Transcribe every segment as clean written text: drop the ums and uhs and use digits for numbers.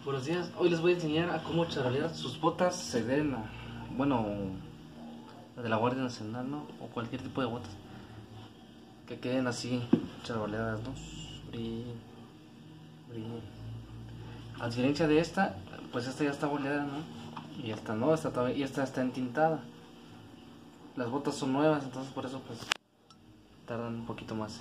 Buenos días, hoy les voy a enseñar a cómo charolear sus botas Sedena, bueno, de la Guardia Nacional, ¿no? O cualquier tipo de botas que queden así charoleadas, ¿no? Brillen, brillen. A diferencia de esta, pues esta ya está boleada, ¿no? Y esta no, y esta está entintada. Las botas son nuevas, entonces por eso pues tardan un poquito más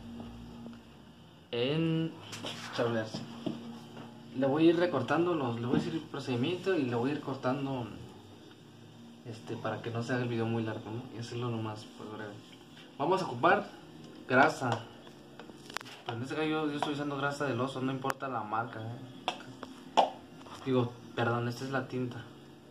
en charolearse. Le voy a ir recortando le voy a decir el procedimiento y le voy a ir cortando para que no se haga el video muy largo, ¿no? Y hacerlo nomás pues breve. Vamos a ocupar grasa. Pero en este caso yo estoy usando grasa del oso, no importa la marca, Digo, perdón, esta es la tinta.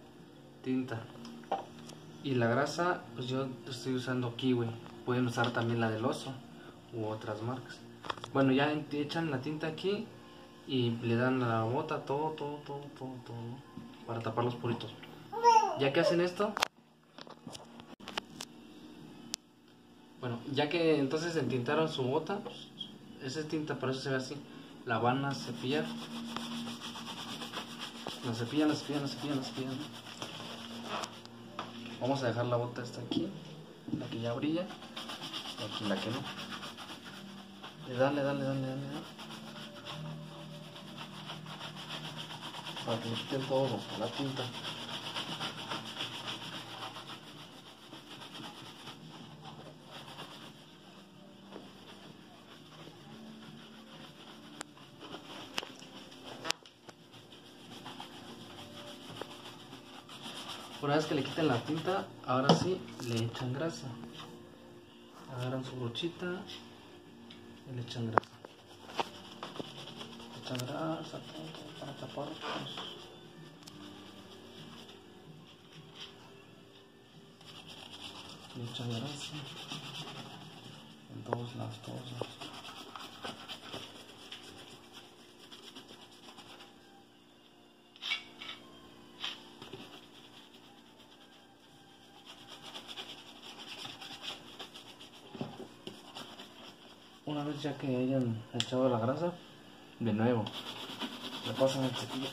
Y la grasa, pues yo estoy usando Kiwi. Pueden usar también la del oso u otras marcas. Bueno, ya echan la tinta aquí y le dan a la bota todo para tapar los poritos. Ya que hacen esto, bueno, ya que entonces entintaron su bota, esa es tinta, por eso se ve así. La van a cepillar. La cepillan. Vamos a dejar la bota esta aquí, la que ya brilla, y aquí la que no. Y dale. Para que le quiten todo, la tinta. Una vez que le quiten la tinta, ahora sí le echan grasa. Agarran su brochita y le echan grasa. Todo para tapar. Le echan grasa en todos lados. Una vez ya que hayan echado la grasa, de nuevo le pasan el cepillo.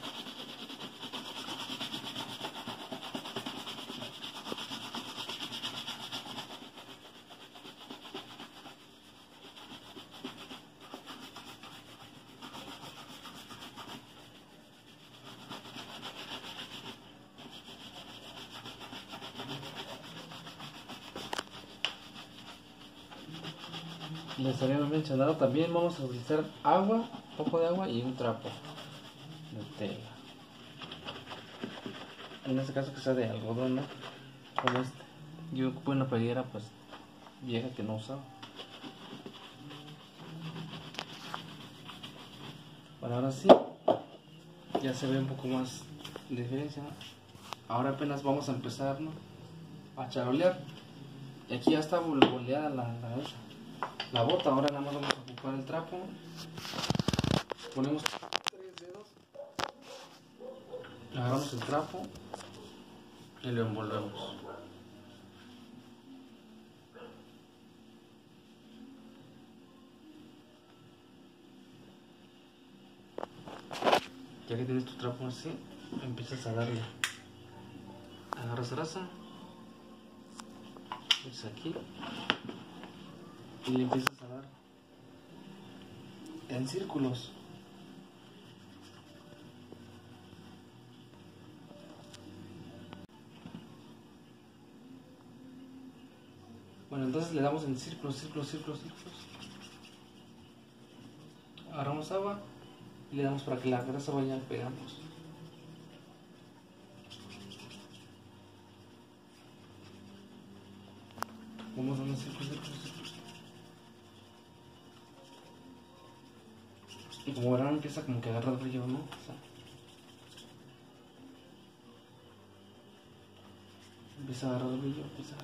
Les había mencionado también vamos a utilizar agua, un poco de agua y un trapo de tela. En este caso que sea de algodón, ¿no? Como este. Yo ocupé una playera pues vieja que no usaba. Bueno, ahora sí, ya se ve un poco más de diferencia, ¿no? Ahora apenas vamos a empezar, ¿no? A charolear. Y aquí ya está boleada la bota. Ahora nada más vamos a ocupar el trapo. Ponemos 3 dedos. Agarramos el trapo y lo envolvemos. Ya que tienes tu trapo así, empiezas a darle. Agarras grasa, es aquí, y le empiezas a dar en círculos. Bueno, entonces le damos en círculos. Agarramos agua y le damos para que la grasa vaya pegándose. Vamos dando círculos. Y como verán empieza como que a agarrar brillo, ¿no? O sea, empieza a agarrar brillo.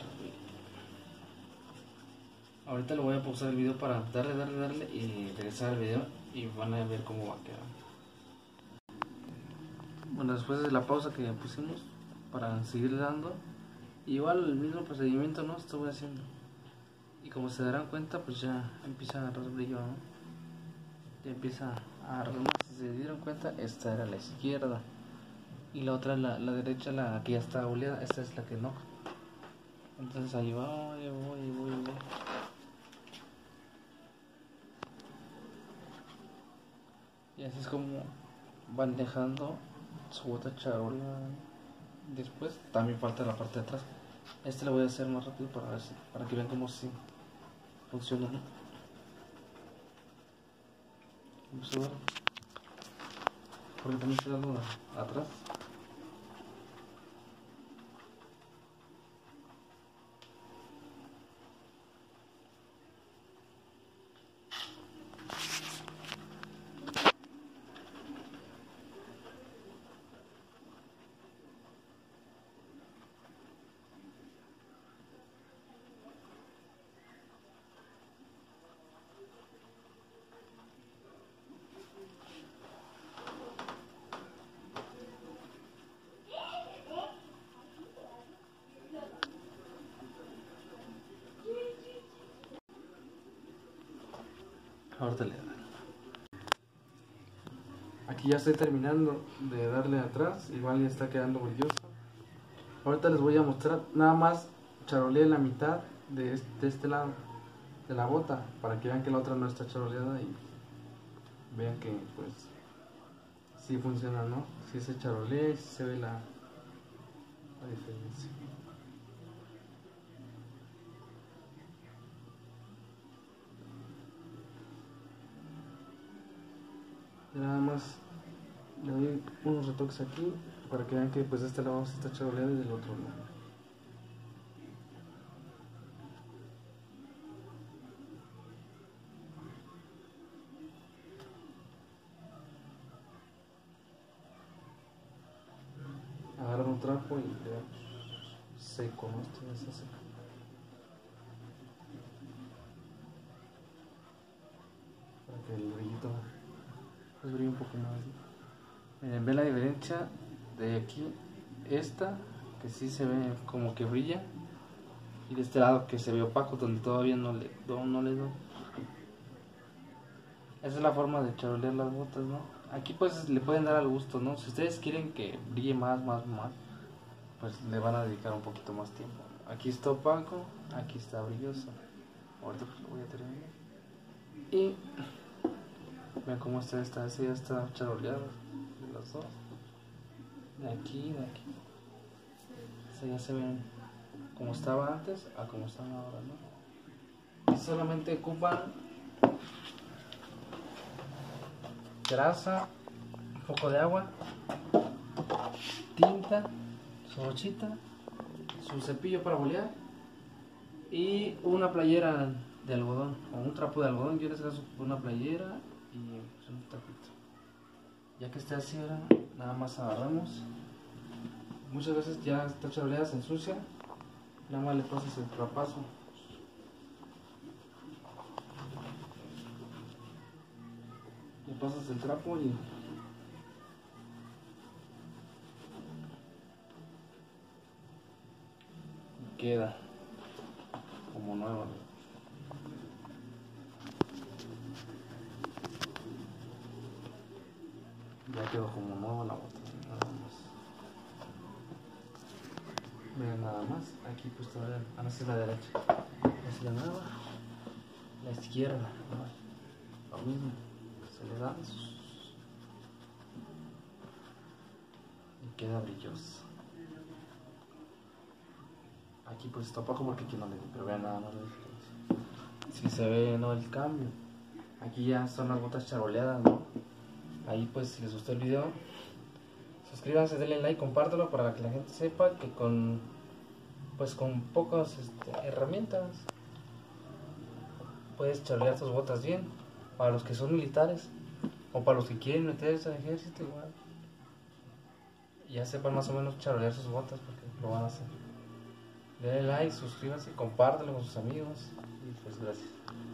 Ahorita le voy a pausar el video para darle y regresar al video y van a ver cómo va a quedar. Bueno, después de la pausa que pusimos para seguir dando, igual el mismo procedimiento, ¿no? Estoy haciendo. Y como se darán cuenta, pues ya empieza a agarrar brillo, ¿no? Ya empieza a agarrar más Si se dieron cuenta, esta era la izquierda. Y la otra, la derecha, la que ya está oleada, esta es la que no. Entonces ahí voy. Y así es como van dejando su bota charola. Después también falta la parte de atrás. Este lo voy a hacer más rápido para ver para que vean cómo sí funciona, ¿no? Vamos a ver. Porque también estoy dando atrás. Ahorita le daré. Aquí ya estoy terminando de darle atrás, igual ya está quedando brilloso. Ahorita les voy a mostrar, nada más charoleé la mitad de este lado de la bota para que vean que la otra no está charoleada y vean que pues sí funciona, ¿no? Sí se charolea y sí se ve la diferencia. Nada más le doy unos retoques aquí para que vean que pues de este lado se está charoleado y del otro no. Agarran un trapo y le seco, ¿no? Esto ya se seca. Para que el brillito pues brille un poco más, ¿no? Miren, ven la diferencia de aquí, esta que sí se ve como que brilla, y de este lado que se ve opaco, donde todavía no le doy. Esa es la forma de charolear las botas, ¿no? Aquí pues le pueden dar al gusto, ¿no? Si ustedes quieren que brille más, pues le van a dedicar un poquito más tiempo. Aquí está opaco, aquí está brilloso. Ahorita pues lo voy a terminar. Y vean cómo está esta, ya está charoleado de los dos. De aquí. O ya se ven como estaba antes a como están ahora, ¿no? Y solamente ocupan grasa, un poco de agua, tinta, su brochita, su cepillo para bolear y una playera de algodón o un trapo de algodón. Yo les gasto una playera y pues, un tapito. Ya que esté así, ahora nada más agarramos. Muchas veces ya está charoleada, se ensucia, nada más le pasas el trapazo. Le pasas el trapo y queda como nueva. Ya quedó como nueva la bota, nada más. Vean nada más, aquí pues todavía, esta es la derecha, es la nueva, la izquierda, ¿no? Lo mismo, se le da y queda brilloso. Aquí pues está opaco porque aquí no le di, pero vean nada más la diferencia. Si se ve, ¿no? El cambio. Aquí ya son las botas charoleadas, ¿no? Ahí pues si les gustó el video, suscríbanse, denle like, compártelo para que la gente sepa que con pocas herramientas puedes charolear tus botas bien. Para los que son militares o para los que quieren meterse al ejército, igual ya sepan más o menos charolear sus botas porque lo van a hacer. Denle like, suscríbanse, compártelo con sus amigos y pues gracias.